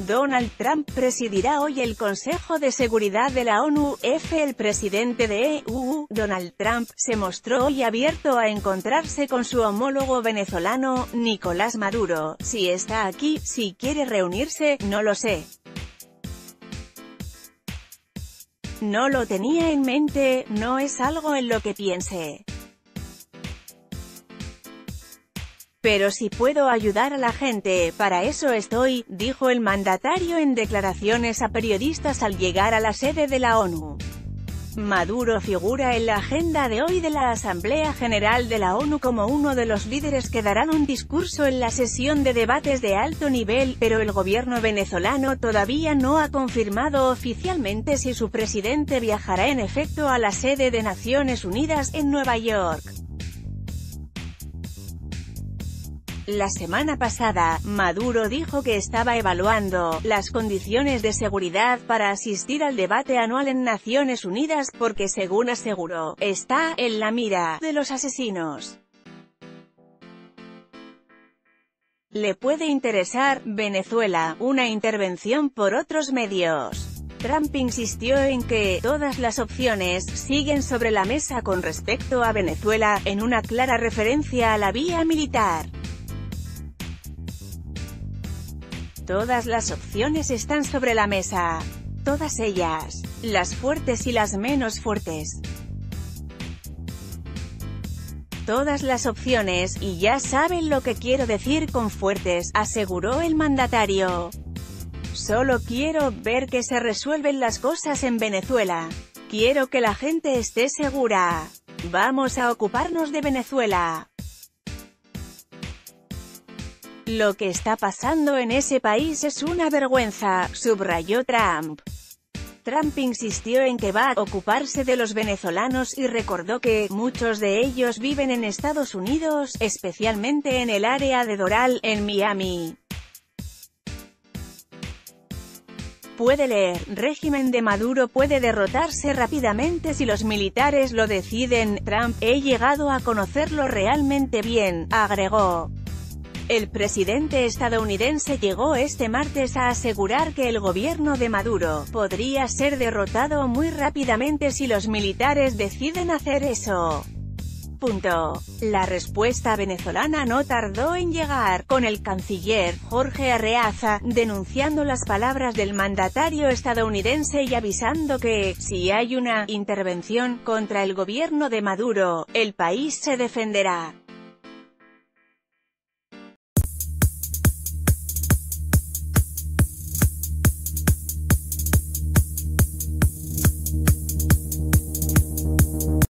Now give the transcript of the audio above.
Donald Trump presidirá hoy el Consejo de Seguridad de la ONU. El presidente de EU, Donald Trump, se mostró hoy abierto a encontrarse con su homólogo venezolano, Nicolás Maduro. Si está aquí, si quiere reunirse, no lo sé. No lo tenía en mente, no es algo en lo que piense. Pero si puedo ayudar a la gente, para eso estoy, dijo el mandatario en declaraciones a periodistas al llegar a la sede de la ONU. Maduro figura en la agenda de hoy de la Asamblea General de la ONU como uno de los líderes que darán un discurso en la sesión de debates de alto nivel, pero el gobierno venezolano todavía no ha confirmado oficialmente si su presidente viajará en efecto a la sede de Naciones Unidas en Nueva York. La semana pasada, Maduro dijo que estaba evaluando las condiciones de seguridad para asistir al debate anual en Naciones Unidas, porque según aseguró, está en la mira de los asesinos. Le puede interesar Venezuela, una intervención por otros medios. Trump insistió en que todas las opciones siguen sobre la mesa con respecto a Venezuela, en una clara referencia a la vía militar. Todas las opciones están sobre la mesa. Todas ellas. Las fuertes y las menos fuertes. Todas las opciones, y ya saben lo que quiero decir con fuertes, aseguró el mandatario. Solo quiero ver que se resuelven las cosas en Venezuela. Quiero que la gente esté segura. Vamos a ocuparnos de Venezuela. Lo que está pasando en ese país es una vergüenza, subrayó Trump. Trump insistió en que va a ocuparse de los venezolanos y recordó que muchos de ellos viven en Estados Unidos, especialmente en el área de Doral, en Miami. Puede leer, régimen de Maduro puede derrotarse rápidamente si los militares lo deciden. Trump, he llegado a conocerlo realmente bien, agregó. El presidente estadounidense llegó este martes a asegurar que el gobierno de Maduro podría ser derrotado muy rápidamente si los militares deciden hacer eso. La respuesta venezolana no tardó en llegar, con el canciller Jorge Arreaza denunciando las palabras del mandatario estadounidense y avisando que, si hay una intervención contra el gobierno de Maduro, el país se defenderá.